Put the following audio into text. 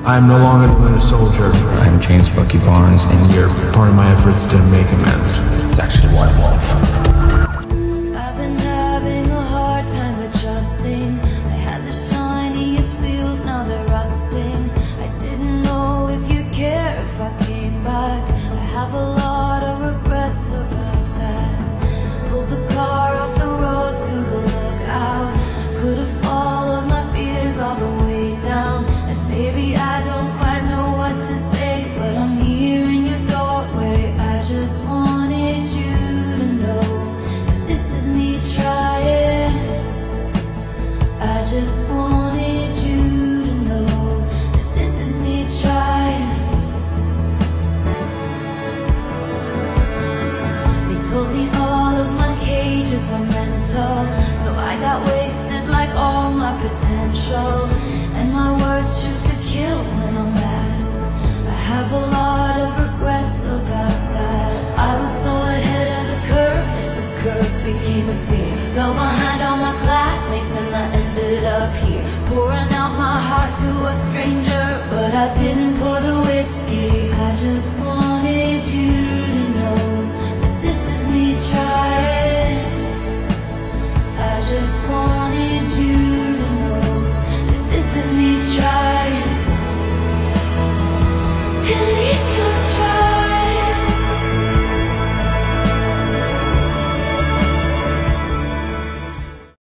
I am no longer the Winter Soldier. I am James Bucky Barnes, and You're part of my efforts to make amends. It's actually one love. I've been having a hard time adjusting. I had the shiniest wheels, now they're rusting. I didn't know if you'd care if I came back. I have a lot of regrets about that. Pulled the car off the road to the lookout. Could have followed my fears all the way down. And maybe I don't quite know what to say, but I'm here in your doorway. I just wanted you to know that this is me trying. I just wanted you to know that this is me trying. They told me all of my cages were mental, so I got wasted like all my potential. And my words shoot to kill when I'm mad. I have a lot of regrets about that. I was so ahead of the curve became a sphere. Fell behind all my classmates and I ended up here, pouring out my heart to a stranger. But I didn't pour the whiskey, I just wanted you